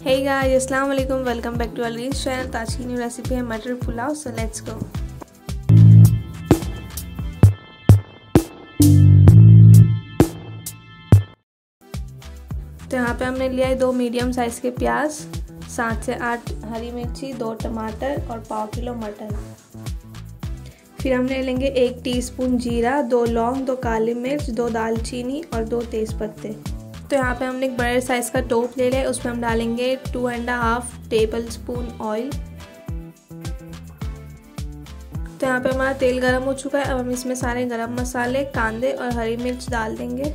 हे guys, अस्सलाम वालेकुम, welcome back to Ali's channel. तो आज की न्यू रेसिपी है मटर पुलाव। So let's go. तो यहाँ पे हमने लिया है 2 मीडियम साइज़ के प्याज, 7 से 8 हरी मिर्ची, 2 टमाटर और पाव किलो मटर। फिर हम ले लेंगे 1 टीस्पून जीरा, 2 लौंग, 2 काली मिर्च, 2 दालचीनी और 2 तेज़पत्ते। तो यहाँ पे हमने एक बड़े साइज़ का टोप ले लिया है, उसमें हम डालेंगे 2.5 टेबल स्पून ऑयल। तो यहाँ पे हमारा तेल गरम हो चुका है। अब हम इसमें सारे गरम मसाले, कांदे और हरी मिर्च डाल देंगे।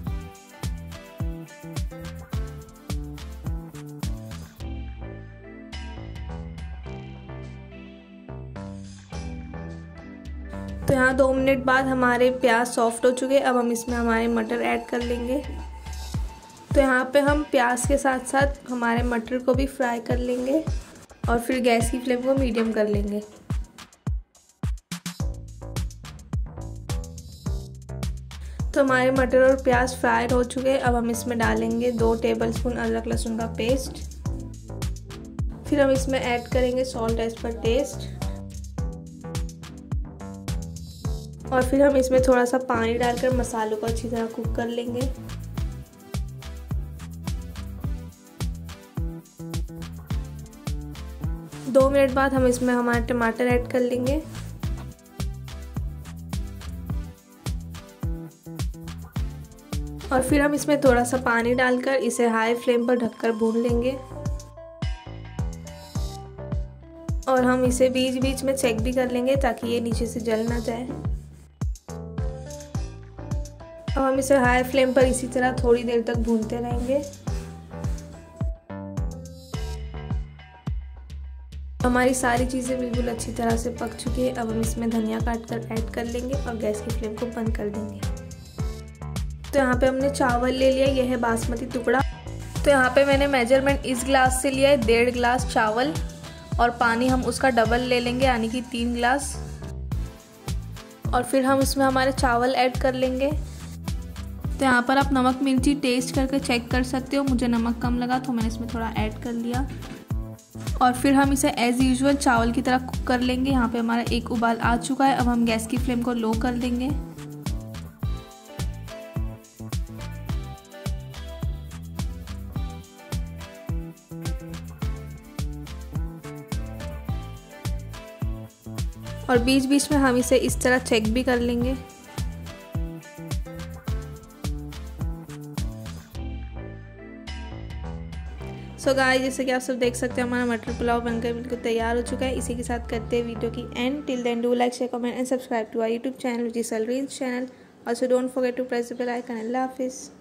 तो यहाँ 2 मिनट बाद हमारे प्याज सॉफ्ट हो चुके हैं। अब हम इसमें हमारे मटर ऐड कर लेंगे। तो यहाँ पे हम प्याज के साथ साथ हमारे मटर को भी फ्राई कर लेंगे और फिर गैस की फ्लेम को मीडियम कर लेंगे। तो हमारे मटर और प्याज फ्राई हो चुके हैं। अब हम इसमें डालेंगे 2 टेबलस्पून अदरक लहसुन का पेस्ट। फिर हम इसमें ऐड करेंगे सॉल्ट एज पर टेस्ट और फिर हम इसमें थोड़ा सा पानी डालकर मसालों को अच्छी तरह कुक कर लेंगे। दो मिनट बाद हम इसमें हमारे टमाटर ऐड कर लेंगे और फिर हम इसमें थोड़ा सा पानी डालकर इसे हाई फ्लेम पर ढककर भून लेंगे और हम इसे बीच बीच में चेक भी कर लेंगे ताकि ये नीचे से जल ना जाए। अब हम इसे हाई फ्लेम पर इसी तरह थोड़ी देर तक भूनते रहेंगे। हमारी सारी चीज़ें बिल्कुल अच्छी तरह से पक चुकी है। अब हम इसमें धनिया काट कर ऐड कर लेंगे और गैस की फ्लेम को बंद कर देंगे। तो यहाँ पे हमने चावल ले लिया, यह है बासमती टुकड़ा। तो यहाँ पे मैंने मेजरमेंट इस ग्लास से लिया है 1.5 गिलास चावल और पानी हम उसका डबल ले लेंगे यानी कि 3 गिलास। और फिर हम इसमें हमारे चावल ऐड कर लेंगे। तो यहाँ पर आप नमक मिर्ची टेस्ट करके चेक कर सकते हो। मुझे नमक कम लगा तो मैंने इसमें थोड़ा ऐड कर लिया और फिर हम इसे एज़ यूजुअल चावल की तरह कुक कर लेंगे। यहाँ पे हमारा एक उबाल आ चुका है। अब हम गैस की फ्लेम को लो कर देंगे और बीच बीच में हम इसे इस तरह चेक भी कर लेंगे। सो गाइस, जैसे कि आप सब देख सकते हैं हमारा मटर पुलाव बनकर बिल्कुल तैयार हो चुका है। इसी के साथ करते हैं वीडियो की end. Till then do like, share, comment and subscribe to our YouTube channel which is Ali's channel. Also don't forget to press the bell icon. अल्लाह हाफिज़।